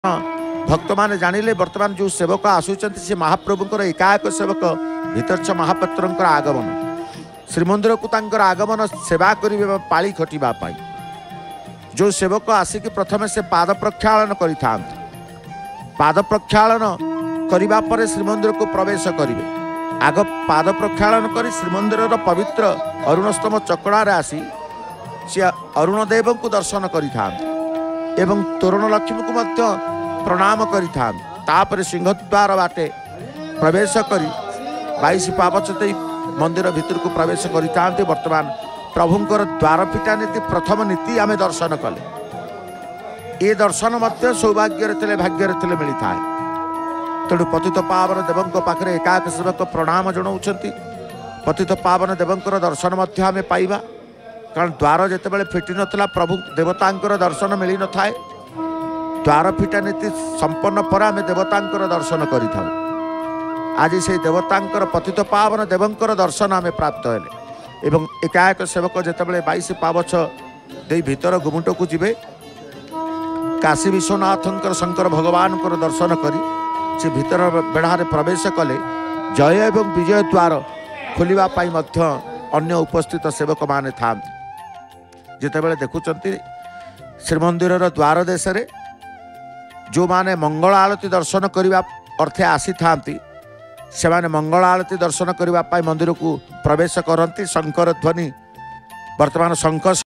भक्त माने जानिले वर्तमान जो सेवक आसुचंती से महाप्रभुंकर एकाएक सेवक भीतरछ महापात्रंकर आगमन श्रीमंदिर को तांकर आगमन सेवा करिवे पाळी खटिबा पाई जो सेवक आसिक प्रथमे से पाद प्रक्षालन करिथांत पाद प्रक्षालन करिबा परे श्रीमंदिर को प्रवेश करिवे आग पाद प्रक्षालन करी श्रीमंदिर पवित्र अरुणस्तम चक्रार आसी से अरुण देव को दर्शन करिथांत एवं तोरण लक्ष्मी को मध्य प्रणाम करिथांत सिंहद्वार बाटे प्रवेश करी 22 पावच दे मंदिर भितर को प्रवेश करिथांत। वर्तमान प्रभुंकर द्वार पिटा नीति प्रथम नीति आमे दर्शन कले ए दर्शन मध्य सौभाग्य रे भाग्य रे मिली थाए तेणु पतित पावन देवंक पाखरे एकाक सेवक प्रणाम जणाउछंती पतित पावन देवंकर दर्शन मध्य आमे पाइबा कारण द्वार जितेबाला फिटी नथिला प्रभु देवतांकर दर्शन मिली न थाए द्वार फिटा नीति संपन्न पर आमे देवतांकर दर्शन करिथाउ आज से देवतांकर पतित पावन देवंकर दर्शन आमे प्राप्त हेले एवं एकाएक सेवक जितेबाला 22 पावछ दे भीतर गुमुट को जिबे काशी विश्वनाथंकर शंकर भगवान को दर्शन करी से भीतर बेढ़ारे प्रवेश कले जय एवं विजय द्वार खोलिबा पाई मध्य अन्य उपस्थित सेवक माने था जितेबाला देखुचंती श्रीमंदिर द्वार देश रे जो माने मंगल आलती दर्शन करने अर्थे आसी थांती से माने मंगल आलती दर्शन करने मंदिर को प्रवेश करती शंकर ध्वनि वर्तमान शंख